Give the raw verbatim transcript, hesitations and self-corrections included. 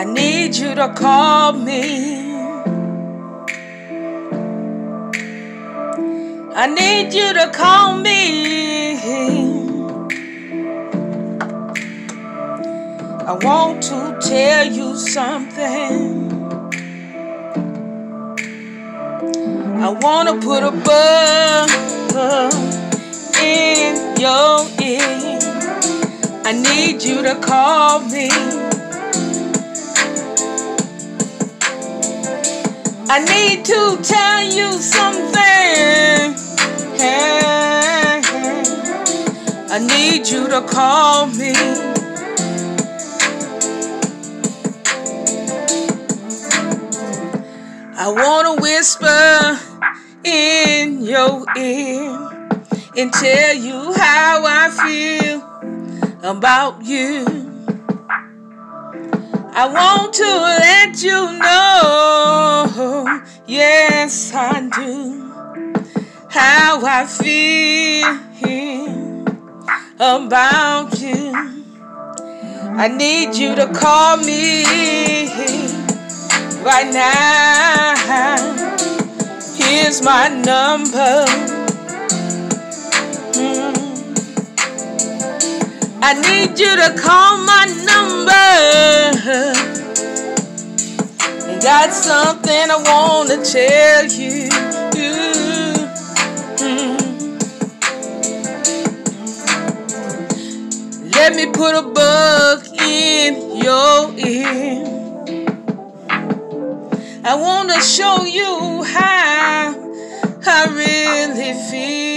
I need you to call me. I need you to call me. I want to tell you something. I want to put a bug in your ear. I need you to call me. I need to tell you something. Hey, I need you to call me. I want to whisper in your ear and tell you how I feel about you. I want to let you know, yes I do, how I feel about you. I need you to call me right now. Here's my number. Mm. I need you to call my number. And got something I want to tell you. Mm. Let me put a bug in your ear. I want to show you how I really feel.